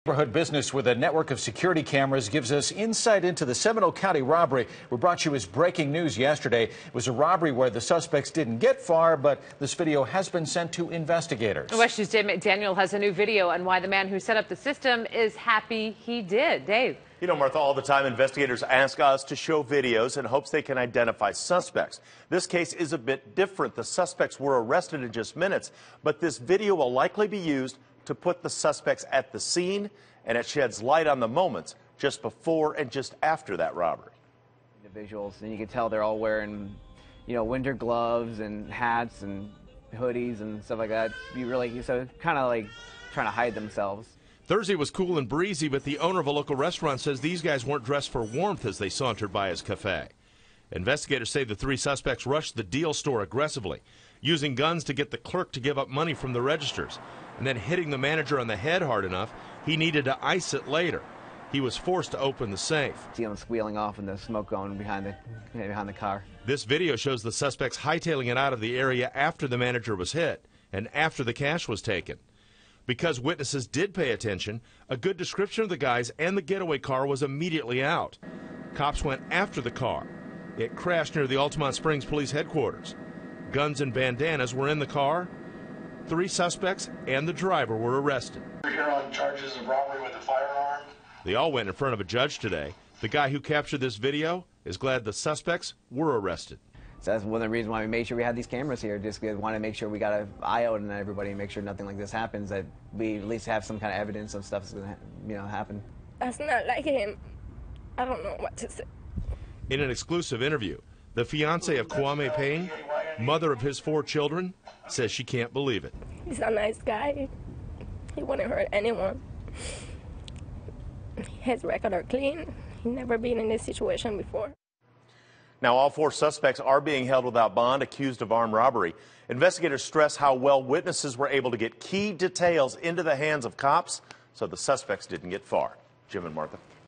Neighborhood business with a network of security cameras gives us insight into the Seminole County robbery. We brought you as breaking news yesterday. It was a robbery where the suspects didn't get far, but this video has been sent to investigators. WESH's Daniel has a new video on why the man who set up the system is happy he did. Dave. You know, Martha, all the time investigators ask us to show videos in hopes they can identify suspects. This case is a bit different. The suspects were arrested in just minutes, but this video will likely be used to put the suspects at the scene, and it sheds light on the moments just before and just after that robbery. Individuals, and you can tell they're all wearing, winter gloves and hats and hoodies and stuff like that. So kind of like trying to hide themselves. Thursday was cool and breezy, but the owner of a local restaurant says these guys weren't dressed for warmth as they sauntered by his cafe. Investigators say the three suspects rushed the deal store aggressively, using guns to get the clerk to give up money from the registers, and then hitting the manager on the head hard enough he needed to ice it later. He was forced to open the safe. See him squealing off and the smoke going behind the car. This video shows the suspects hightailing it out of the area after the manager was hit and after the cash was taken. Because witnesses did pay attention, a good description of the guys and the getaway car was immediately out. Cops went after the car. It crashed near the Altamont Springs Police Headquarters. Guns and bandanas were in the car. 3 suspects and the driver were arrested. We're here on charges of robbery with a firearm. They all went in front of a judge today. The guy who captured this video is glad the suspects were arrested. So that's one of the reasons why we made sure we had these cameras here. Just want to make sure we got an eye out on everybody and make sure nothing like this happens, that we at least have some kind of evidence of stuff that's going to happen. That's not like him. I don't know what to say. In an exclusive interview, the fiancée of Kwame Payne, mother of his 4 children, says she can't believe it. He's a nice guy. He wouldn't hurt anyone. His record are clean. He's never been in this situation before. Now, all 4 suspects are being held without bond, accused of armed robbery. Investigators stress how well witnesses were able to get key details into the hands of cops, so the suspects didn't get far. Jim and Martha.